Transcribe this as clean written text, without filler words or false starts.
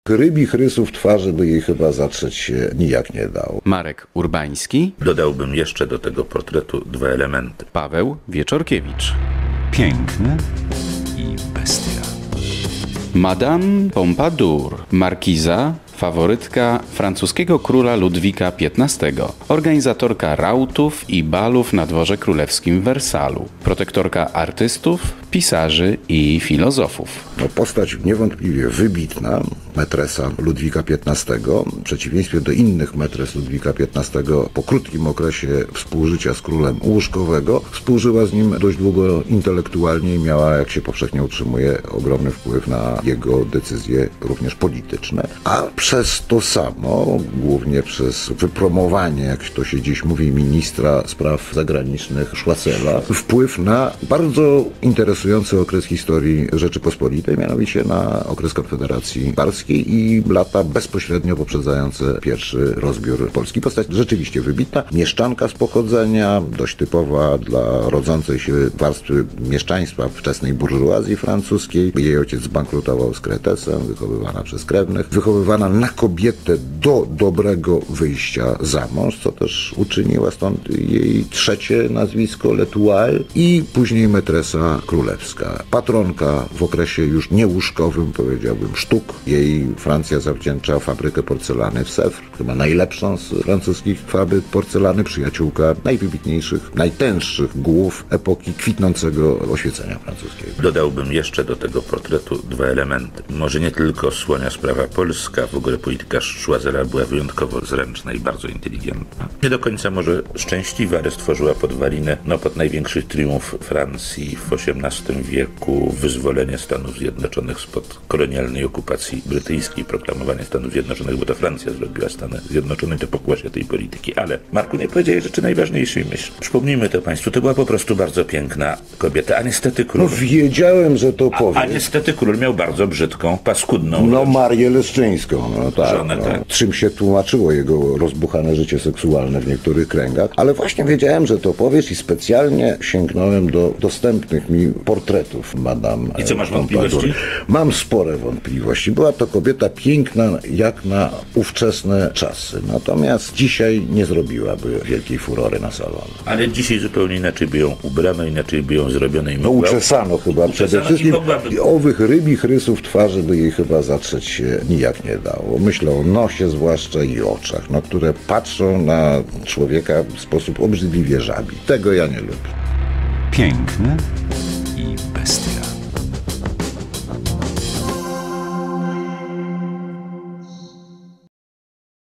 Rybich rysów twarzy by jej chyba zatrzeć się nijak nie dało. Marek Urbański. Dodałbym jeszcze do tego portretu dwa elementy. Paweł Wieczorkiewicz. Piękny i bestia. Madame Pompadour, markiza, faworytka francuskiego króla Ludwika XV, organizatorka rautów i balów na dworze królewskim w Wersalu, protektorka artystów, pisarzy i filozofów. Postać niewątpliwie wybitna, metresa Ludwika XV, w przeciwieństwie do innych metres Ludwika XV po krótkim okresie współżycia z królem łóżkowego, współżyła z nim dość długo intelektualnie i miała, jak się powszechnie utrzymuje, ogromny wpływ na jego decyzje również polityczne, a przez to samo, głównie przez wypromowanie, jak to się dziś mówi, ministra spraw zagranicznych Choisela, wpływ na bardzo interesujący okres historii Rzeczypospolitej, mianowicie na okres Konfederacji Barskiej i lata bezpośrednio poprzedzające pierwszy rozbiór Polski. Postać rzeczywiście wybitna, mieszczanka z pochodzenia, dość typowa dla rodzącej się warstwy mieszczaństwa wczesnej burżuazji francuskiej. Jej ojciec zbankrutował z kretesem, wychowywana przez krewnych, wychowywana na kobietę do dobrego wyjścia za mąż, co też uczyniła, stąd jej trzecie nazwisko L'Etoile i później metresa królewska. Patronka w okresie już niełóżkowym, powiedziałbym, sztuk. Jej Francja zawdzięcza fabrykę porcelany w Sèvres, chyba najlepszą z francuskich fabryk porcelany, przyjaciółka najwybitniejszych, najtęższych głów epoki kwitnącego oświecenia francuskiego. Dodałbym jeszcze do tego portretu dwa elementy. Może nie tylko słonia sprawa polska, w ogóle polityka Choisela była wyjątkowo zręczna i bardzo inteligentna. Nie do końca może szczęśliwa, ale stworzyła podwaliny pod największych triumf Francji w XVIII wieku, wyzwolenie Stanów Zjednoczonych spod kolonialnej okupacji brytyjskiej, proklamowanie Stanów Zjednoczonych, bo to Francja zrobiła Stany Zjednoczone, to pokłosie tej polityki. Ale, Marku, nie powiedziałeś rzeczy najważniejszej, myślę. Przypomnijmy to Państwu, to była po prostu bardzo piękna kobieta, a niestety król... Wiedziałem, że to powiesz. A niestety król miał bardzo brzydką, paskudną... Marię Leszczyńską, tak. Żonę, tak. Czym się tłumaczyło jego rozbuchane życie seksualne w niektórych kręgach, ale właśnie wiedziałem, że to powiesz i specjalnie sięgnąłem do dostępnych mi portretów Madame. I co, masz wątpliwości? Mam spore wątpliwości. Była to kobieta piękna jak na ówczesne czasy, natomiast dzisiaj nie zrobiłaby wielkiej furory na salon. Ale dzisiaj zupełnie inaczej by ją ubrano, inaczej by ją zrobiono i uczesano chyba przede wszystkim. Owych rybich rysów twarzy by jej chyba zatrzeć się nijak nie dało. Myślę o nosie zwłaszcza i oczach, które patrzą na człowieka w sposób obrzydliwie żabi. Tego ja nie lubię. Piękny i